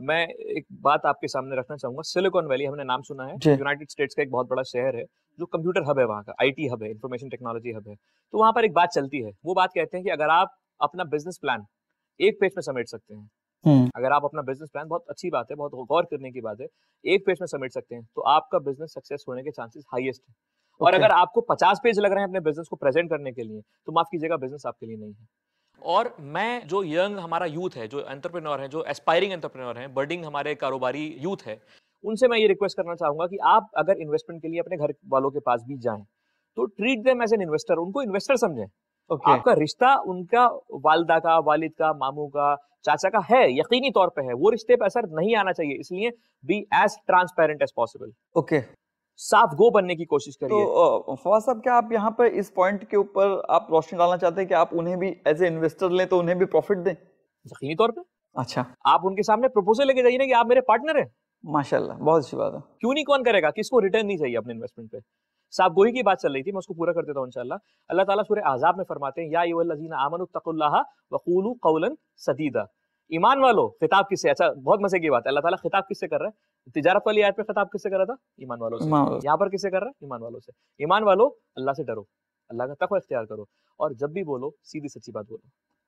मैं एक बात आपके सामने रखना चाहूंगा। सिलिकॉन वैली हमने नाम सुना है, यूनाइटेड स्टेट्स का एक बहुत बड़ा शहर है जो कंप्यूटर हब है, वहाँ का आईटी हब है, इंफॉर्मेशन टेक्नोलॉजी हब है। तो वहाँ पर एक बात चलती है, वो बात कहते हैं कि अगर आप अपना बिजनेस प्लान एक पेज में समेट सकते हैं, अगर आप अपना बिजनेस प्लान, बहुत अच्छी बात है, बहुत गौर करने की बात है, एक पेज में समेट सकते हैं तो आपका बिजनेस सक्सेस होने के चांसेस हाईएस्ट है। और अगर आपको 50 पेज लग रहे हैं अपने बिजनेस को प्रेजेंट करने के लिए, तो माफ कीजिएगा, बिजनेस आपके लिए नहीं है। और मैं जो यंग हमारा यूथ है, जो एंटरप्रेन्योर है, जो एस्पायरिंग एंटरप्रेन्योर है, बर्डिंग हमारे कारोबारी यूथ है, उनसे मैं ये रिक्वेस्ट करना चाहूंगा कि आप अगर इन्वेस्टमेंट के लिए अपने घर वालों के पास भी जाएं तो treat them as an investor, उनको इन्वेस्टर समझें। आपका रिश्ता उनका वालिदा का, वालिद का, मामू का, चाचा का है, यकीनी तौर पे है, वो रिश्ते पे असर नहीं आना चाहिए। इसलिए be as transparent as possible. साफ गो बनने की कोशिश करिए। तो फवाद साहब, क्या आप यहाँ पर इस पॉइंट के ऊपर आप रोशनी डालना चाहते हैं कि आप उन्हें भी एज ए इन्वेस्टर लें तो उन्हें भी प्रॉफिट दें? यकीनी तौर पे। अच्छा, आप उनके सामने प्रपोजल लेके जाइए ना कि आप मेरे पार्टनर हैं। माशाल्लाह, बहुत अच्छी बात है। क्यों नहीं, कौन करेगा? किसको रिटर्न नहीं चाहिए अपने इन्वेस्टमेंट पे? साफ गोही की बात चल रही थी, मैं उसको पूरा कर देता हूं इंशाल्लाह। अल्लाह ताला सूरह अहज़ाब में फरमाते हैं, या अय्युहल्लज़ीना आमनु तक़ुल्लाहा व क़ूलू क़ौलन सदीदा। ईमान वालों, खिताब किससे? अच्छा, बहुत मजे की बात है, अल्लाह ताला खिताब किससे कर रहा है? तिजारत वाली आयत पे खिताब किससे कर रहा था? ईमान वालों से। यहाँ पर किससे कर रहा है? ईमान वालों से। ईमान वालों, अल्लाह से डरो, अल्लाह का तक़वा इख्तियार करो, और जब भी बोलो सीधी सच्ची बात बोलो।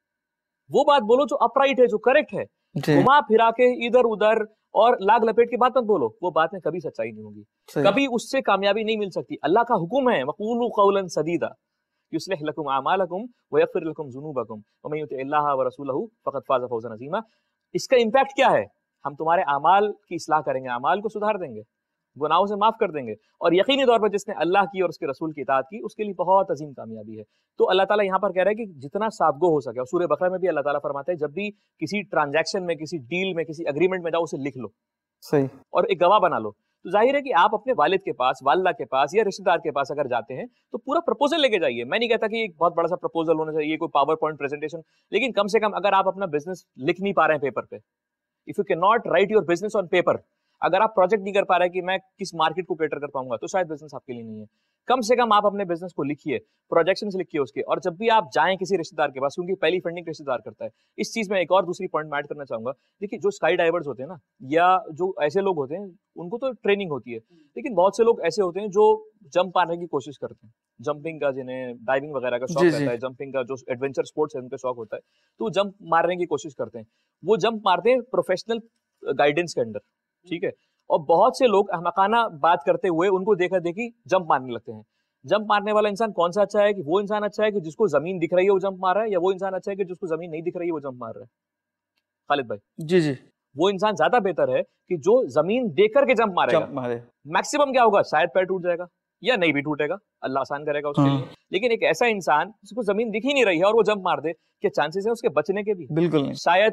वो बात बोलो जो अपराइट है, जो करेक्ट है। घुमा फिरा के इधर उधर और लाग लपेट के बात मत बोलो, वो बात में कभी सच्चाई नहीं होगी, कभी उससे कामयाबी नहीं मिल सकती। अल्लाह का हुक्म है, वक़ूलू क़ौलन सदीदा युस्लिह लकुम अमालकुम व यग़फिर लकुम ज़ुनूबकुम व मन युतिइल्लाह व रसूलहु फ़क़द फ़ाज़ फ़ौज़न अज़ीमा। इसका इंपैक्ट क्या है? हम तुम्हारे अमाल की इस्लाह करेंगे, अमाल को सुधार देंगे, गुनाहों से माफ कर देंगे, और यकीनी तौर पर जिसने अल्लाह की और उसके रसूल की इताअत की, उसके लिए बहुत अजीम कामयाबी है। तो अल्लाह ताला यहाँ पर कह रहा है कि जितना साफ़गो हो सके, और सूरह बकरा में भी अल्लाह ताला फरमाता है, जब भी किसी ट्रांजैक्शन में, किसी डील में, किसी एग्रीमेंट में जाओ, उसे लिख लो, सही, और एक गवाह बना लो। तो जाहिर है कि आप अपने वालिद के पास, वालिदा के पास या रिश्तेदार के पास अगर जाते हैं तो पूरा प्रपोजल लेके जाइए। मैं नहीं कहता कि एक बहुत बड़ा सा प्रपोजल होना चाहिए, कोई पावर पॉइंट प्रेजेंटेशन, लेकिन कम से कम अगर आप अपना बिजनेस लिख नहीं पा रहे हैं पेपर पे, if you can not write your business on paper, अगर आप प्रोजेक्ट नहीं कर पा रहे कि मैं किस मार्केट को कैटर कर पाऊंगा, तो शायद बिजनेस आपके लिए नहीं है। कम से कम आप अपने बिजनेस को लिखिए, प्रोजेक्शंस लिखिए उसके, और जब भी आप जाएं किसी रिश्तेदार के पास, क्योंकि पहली फंडिंग रिश्तेदार करता है। इस चीज में एक और दूसरी पॉइंट मैं ऐड करना चाहूंगा। देखिए, जो स्काई डाइवर्स होते हैं ना, या जो ऐसे लोग होते हैं, उनको तो ट्रेनिंग होती है, लेकिन बहुत से लोग ऐसे होते हैं जो जंप मारने की कोशिश करते हैं, जंपिंग का, जिन्हें डाइविंग वगैरह का शौक रहता है, जंपिंग का जो एडवेंचर स्पोर्ट्स है उनका शौक होता है, तो जंप मारने की कोशिश करते हैं। वो जंप मारते हैं प्रोफेशनल गाइडेंस के अंडर, ठीक है, और बहुत से लोग अहमकाना बात करते हुए उनको देखा देखी जंप मारने लगते हैं। जंप मारने वाला इंसान कौन सा अच्छा है? कि वो इंसान अच्छा है कि जिसको जमीन दिख रही है वो जंप मार रहा है, या वो इंसान अच्छा है कि जिसको जमीन नहीं दिख रही है वो जंप मार रहा है? खालिद भाई जी, वो इंसान ज्यादा बेहतर है कि जो जमीन देख करके जंप मारेगा। मैक्सिमम क्या होगा? शायद पैर टूट जाएगा या नहीं भी टूटेगा, अल्लाह आसान करेगा उसके लिए। लेकिन एक ऐसा इंसान जिसको जमीन दिख ही नहीं रही है और वो जंप मार दे, क्या चांसेस है उसके बचने के भी? बिल्कुल नहीं। शायद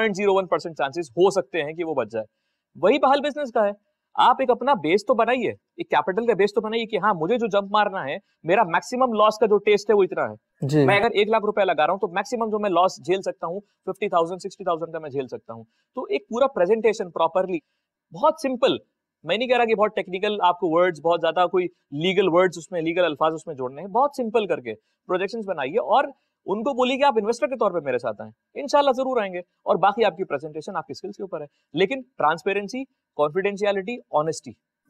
0.01% चांसेस हो सकते हैं कि वो बच जाए। वही बहाल बिजनेस का है। आप एक अपना बेस तो बनाइए, एक कैपिटल का बेस तो बनाइए कि हाँ, मुझे जो जंप मारना है, मेरा मैक्सिमम लॉस का जो टेस्ट है वो इतना है। मैं अगर 1 लाख रुपया लगा रहा हूँ तो मैक्सिमम जो मैं लॉस झेल सकता हूँ 50,000 60,000 का मैं झेल सकता हूँ। तो एक पूरा प्रेजेंटेशन प्रॉपरली, बहुत सिंपल, मैं नहीं कह रहा कि बहुत टेक्निकल आपको वर्ड्स, बहुत ज्यादा कोई लीगल वर्ड्स उसमें, लीगल अल्फाज उसमें जोड़ने हैं। बहुत सिंपल करके प्रोजेक्शंस बनाइए और उनको बोलिए कि आप इन्वेस्टर के तौर पे मेरे साथ आए, इंशाल्लाह जरूर आएंगे। और बाकी आपकी प्रेजेंटेशन आपकी स्किल्स के ऊपर है। लेकिन ट्रांसपेरेंसी, कॉन्फिडेंशियलिटी, ऑनेस्टी,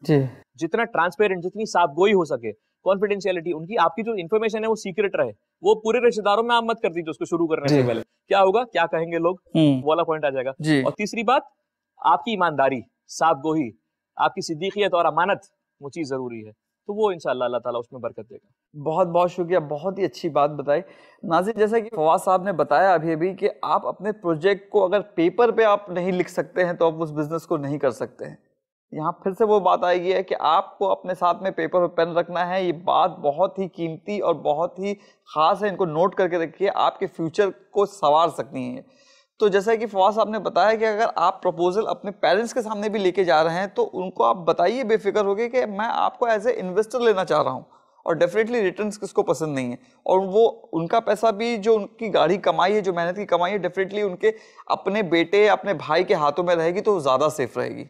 जितना ट्रांसपेरेंट, जितनी साफगोई हो सके, कॉन्फिडेंशियलिटी, उनकी आपकी जो इन्फॉर्मेशन है वो सीक्रेट रहे, वो पूरे रिश्तेदारों में आप मत कर दीजिए उसको शुरू करने से पहले। क्या होगा, क्या कहेंगे लोग, वाला पॉइंट आ जाएगा। और तीसरी बात, आपकी ईमानदारी, साफगोही, आपकी सिद्दीकियत और अमानत, वो चीज जरूरी है। तो वो इंशाअल्लाह अल्लाह ताला उसमें बरकत देगा। बहुत बहुत शुक्रिया, बहुत ही अच्छी बात बताई नाज़रीन। जैसा कि फवाद साहब ने बताया अभी कि आप अपने प्रोजेक्ट को अगर पेपर पे आप नहीं लिख सकते हैं तो आप उस बिजनेस को नहीं कर सकते हैं। यहाँ फिर से वो बात आएगी है कि आपको अपने साथ में पेपर और पेन रखना है। ये बात बहुत ही कीमती और बहुत ही खास है, इनको नोट करके रखिए, आपके फ्यूचर को संवार सकती हैं। तो जैसा कि फवाद साहब ने बताया कि अगर आप प्रपोजल अपने पेरेंट्स के सामने भी लेके जा रहे हैं तो उनको आप बताइए बेफिक्र होके कि मैं आपको एज ए इन्वेस्टर लेना चाह रहा हूँ, और डेफिनेटली रिटर्न्स किसको पसंद नहीं है, और वो उनका पैसा भी, जो उनकी गाढ़ी कमाई है, जो मेहनत की कमाई है, डेफिनेटली उनके अपने बेटे, अपने भाई के हाथों में रहेगी तो ज़्यादा सेफ रहेगी।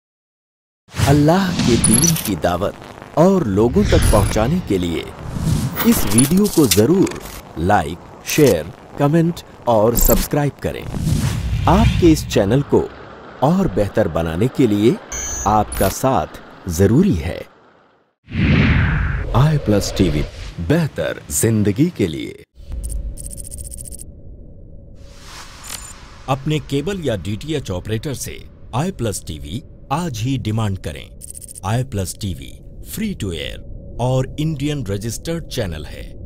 अल्लाह के दीन की दावत और लोगों तक पहुंचाने के लिए इस वीडियो को जरूर लाइक, शेयर, कमेंट और सब्सक्राइब करें। आपके इस चैनल को और बेहतर बनाने के लिए आपका साथ जरूरी है। i+ TV, बेहतर जिंदगी के लिए। अपने केबल या DTH ऑपरेटर से i+ TV आज ही डिमांड करें। i+ TV free to air और इंडियन रजिस्टर्ड चैनल है।